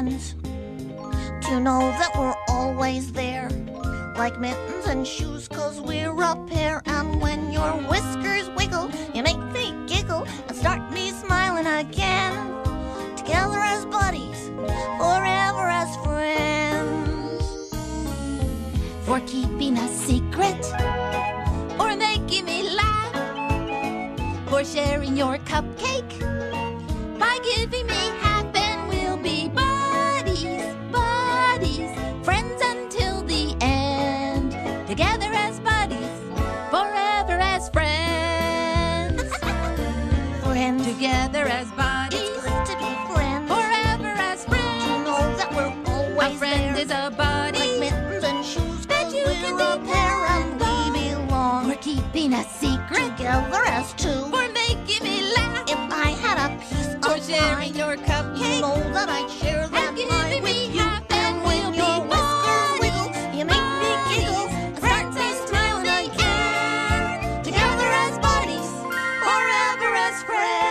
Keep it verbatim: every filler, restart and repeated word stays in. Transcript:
friends. Do you know that we're always there? Like mittens and shoes, 'cause we're a pair. And when your whiskers wiggle, you make me giggle and start me smiling again. Together as buddies, forever as friends. For keeping a secret, or making me laugh, for sharing your cupcake, by giving me half, and we'll be buddies, buddies, friends until the end. Together as buddies, forever as friends. Friends. Together as buddies. It's good to be friends. Forever as friends. You know that we're always A friend there. is a buddy. Like mittens and shoes, That 'cause you we're can a pair and depend on. we belong. We're keeping a secret. Together as two. For making me laugh. If I had a piece For of sharing pie, your you cupcake. know that I'd share that And pie giving with me you. half, And and when we'll your be whiskers buddies, wiggle, you make me giggle and start me smiling again. Together as buddies, forever as friends.